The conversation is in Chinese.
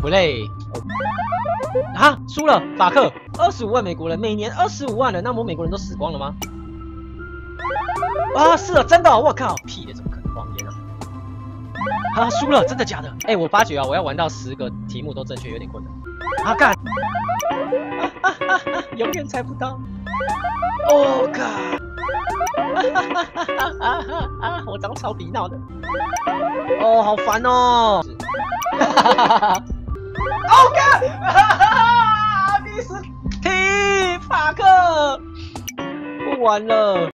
play。啊，输了，法克，25万美国人，每年25万人，那么美国人都死光了吗？啊，是啊，真的，我靠，屁的，怎么可能谎言啊？啊，输了，真的假的？哎，我发觉啊，我要玩到10个题目都正确，有点困难。啊，干！永远猜不到。哦，干！我长草皮闹的。哦，好烦哦。哦，干！第10题，法克，不玩了。